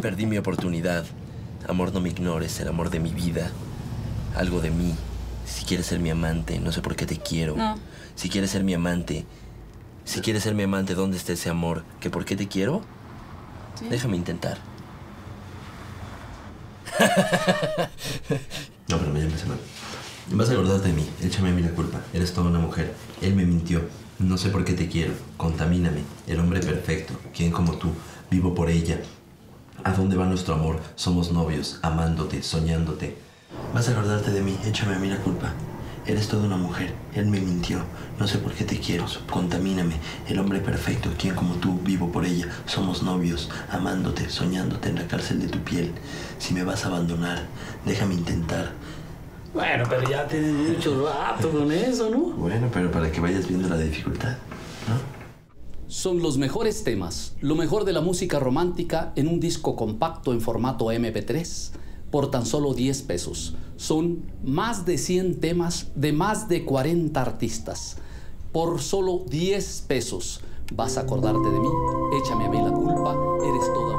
Perdí mi oportunidad. Amor, no me ignores, el amor de mi vida. Algo de mí. Si quieres ser mi amante, no sé por qué te quiero. No. Si quieres ser mi amante. Si quieres ser mi amante, ¿dónde está ese amor? ¿Que por qué te quiero? ¿Sí? Déjame intentar. No, pero me llames mal. Vas a acordarte de mí. Échame a mí la culpa. Eres toda una mujer. Él me mintió. No sé por qué te quiero. Contamíname. El hombre perfecto. ¿Quién como tú? Vivo por ella. ¿A dónde va nuestro amor? Somos novios, amándote, soñándote. Vas a acordarte de mí. Échame a mí la culpa. Eres toda una mujer. Él me mintió. No sé por qué te quiero. Contamíname. El hombre perfecto. ¿Quién como tú? Vivo por ella. Somos novios, amándote, soñándote en la cárcel de tu piel. Si me vas a abandonar, déjame intentar. Bueno, pero ya tienes mucho rato con eso, ¿no? Bueno, pero para que vayas viendo la dificultad, ¿no? Son los mejores temas, lo mejor de la música romántica en un disco compacto en formato MP3 por tan solo 10 pesos. Son más de 100 temas de más de 40 artistas. Por solo 10 pesos. Vas a acordarte de mí, échame a mí la culpa, eres toda